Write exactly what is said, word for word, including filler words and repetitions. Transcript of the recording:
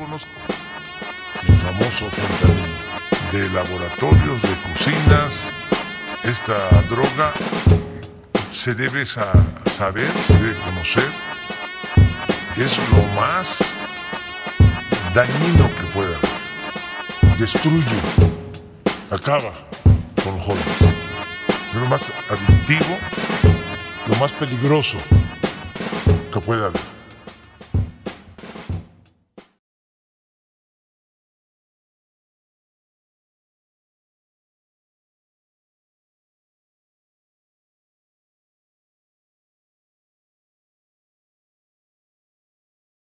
conozco el famoso fentanilo, de laboratorios, de cocinas. Esta droga se debe sa saber, se debe conocer, es lo más dañino que pueda haber. Destruye, acaba con los jóvenes. Es lo más adictivo, lo más peligroso que puede haber.